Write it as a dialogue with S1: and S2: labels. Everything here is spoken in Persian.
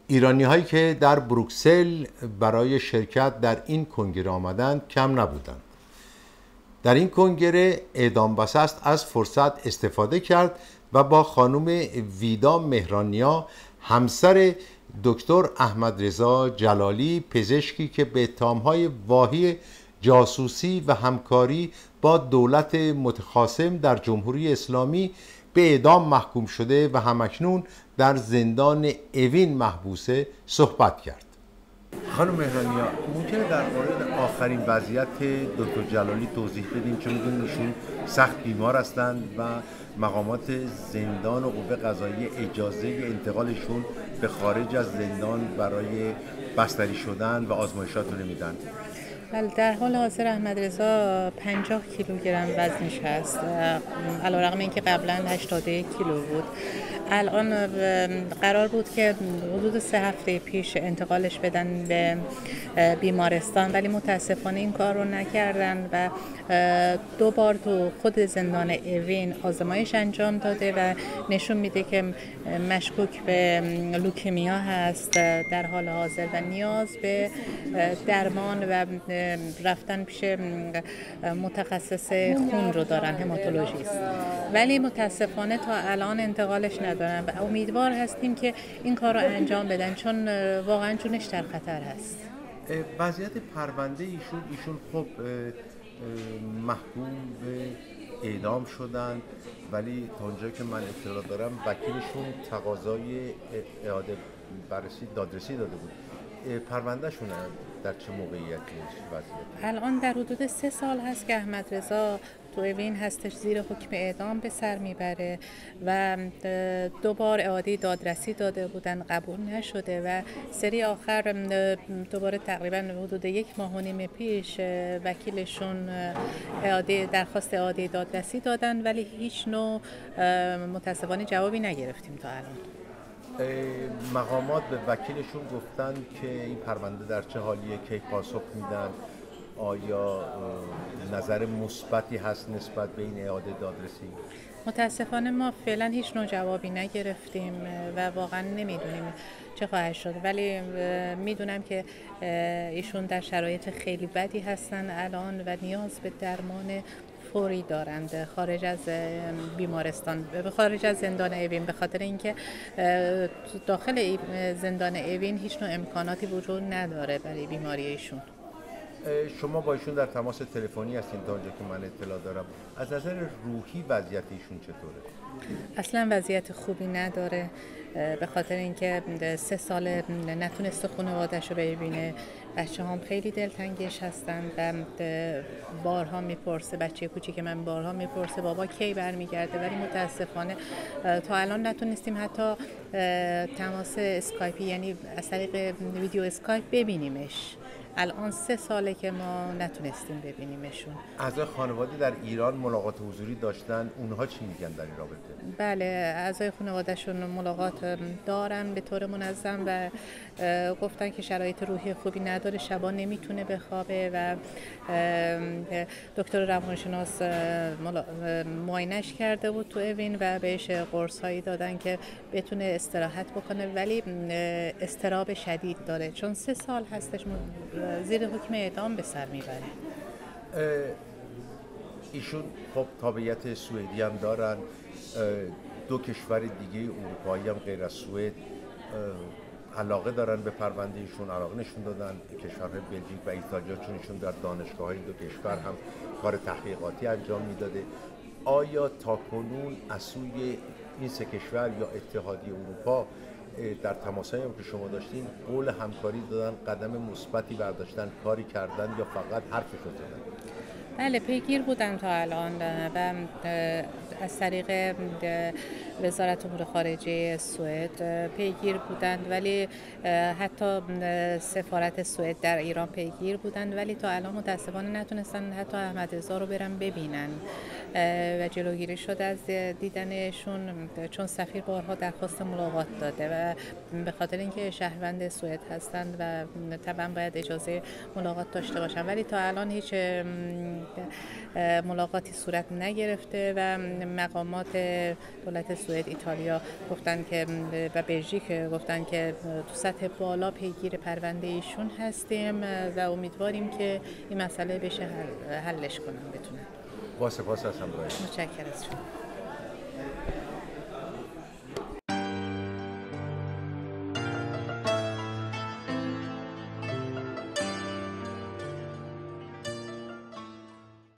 S1: ایرانی هایی که در بروکسل برای شرکت در این کنگره آمدند کم نبودند. در این کنگره اعدام بسست از فرصت استفاده کرد و با خانم ویدا مهرانیا، همسر دکتر احمد رضا جلالی، پزشکی که به اتهام‌های واهی جاسوسی و همکاری با دولت متخاصم در جمهوری اسلامی به اعدام محکوم شده و همکنون در زندان اوین محبوسه صحبت کرد. خانم مهرانیا، ممکنه در مورد آخرین وضعیت دکتر جلالی توضیح بدیم؟ چون می‌دونیم ایشون سخت بیمار هستند و مقامات زندان و قوه قضاییه اجازه انتقالشون به خارج از زندان برای بستری شدن و آزمایشات رو نمیدن.
S2: بله، در حال حاضر احمد رضا 50 کیلوگرم وزنش هست، علیرغم اینکه قبلا 81 کیلو بود. الان قرار بود که حدود 3 هفته پیش انتقالش بدن به بیمارستان، ولی متاسفانه این کار رو نکردن و 2 بار تو خود زندان اوین آزمایش انجام داده و نشون میده که مشکوک به لوکمیا هست در حال حاضر و نیاز به درمان و رفتن پیش متخصص خون رو دارن، هماتولوژیست. ولی متاسفانه تا الان انتقالش ندارن و امیدوار هستیم که این کار رو انجام بدن، چون واقعا جونش در خطر هست.
S1: وضعیت پرونده ایشون خب محکوم به اعدام شدن، ولی تا اونجایی که من اطلاع دارم وکیلشون تقاضای اعاده بررسی دادرسی داده بود. پروندهشون در چه موقعیتی وضعیت؟
S2: الان در حدود 3 سال هست که احمد رضا تو اوین هستش، زیر حکم اعدام به سر میبره و 2 بار اعاده دادرسی داده بودن، قبول نشده و سری آخر دوباره تقریبا حدود 1 ماه و نیم پیش وکیلشون درخواست اعاده دادرسی دادن، ولی هیچ نوع متاسفانه جوابی نگرفتیم تا الان.
S1: مقامات به وکیلشون گفتن که این پرونده در چه حالیه، کی پاسخ میدن؟ آیا نظر مثبتی هست نسبت به این اعاده دادرسی؟
S2: متاسفانه ما فعلا هیچ نوع جوابی نگرفتیم و واقعا نمیدونیم چه خواهد شد، ولی میدونم که ایشون در شرایط خیلی بدی هستن الان و نیاز به درمان فوری دارند خارج از بیمارستان، خارج از زندان اوین، به خاطر اینکه داخل زندان اوین هیچ نوع امکاناتی وجود نداره برای بیماری ایشون.
S1: شما با ایشون در تماس تلفنی هستین تا اونجا که من اطلاع دارم. از نظر روحی وضعیت ایشون چطوره؟
S2: اصلا وضعیت خوبی نداره، به خاطر اینکه 3 سال نتونسته خانواده‌شو ببینه. بچه هم خیلی دلتنگش هستن و بارها میپرسه، بچه کوچیک من بارها میپرسه بابا کی برمیگرده، ولی متاسفانه تا الان نتونستیم حتی تماس اسکایپی، یعنی از طریق ویدیو اسکایپ ببینیمش. الان 3 ساله که ما نتونستیم ببینیمشون.
S1: اعضای خانواده در ایران ملاقات حضوری داشتن، اونها چی میگن در این رابطه؟
S2: بله، اعضای خانوادهشون ملاقات دارن به طور منظم و گفتن که شرایط روحی خوبی نداره، شبا نمیتونه بخوابه و دکتر روانشناس معاینش کرده بود تو اوین و بهش قرص هایی دادن که بتونه استراحت بکنه، ولی اضطراب شدید داره چون 3 سال هستش زیر حکم اعدام به سر میبره.
S1: ایشون خب تابعیت سوئدی هم دارن. 2 کشور دیگه اروپایی هم غیر از سوئد علاقه دارن به پرونده ایشون، علاقه نشون دادن. کشورهای بلژیک و ایتالیا، چون ایشون در دانشگاه‌های 2 کشور هم کار تحقیقاتی انجام میداده. آیا تاکنون از سوی این 3 کشور یا اتحادیه اروپا در تماسایی هم که شما داشتین قول همکاری دادن، قدم مثبتی برداشتن، کاری کردن یا فقط حرفشو زدن؟
S2: بله، پیگیر بودن تا الان و از طریق وزارت امور خارجه سوئد پیگیر بودند، ولی حتی سفارت سوئد در ایران پیگیر بودند، ولی تا الان متاسفانه نتونستن حتی احمد رضا رو برن ببینن و جلوگیری شد از دیدنشون، چون سفیر بارها درخواست ملاقات داده و به خاطر اینکه شهروند سوئد هستند و طبعا باید اجازه ملاقات داشته باشن، ولی تا الان هیچ ملاقاتی صورت نگرفته و مقامات دولت سوئد، ایتالیا گفتن که و بلژیک گفتن که تو سطح بالا پیگیر پرونده ایشون هستیم و امیدواریم که این مسئله بشه حلش کنن بتونن.
S1: با سپاس هستم برای
S2: متشکرم از شما.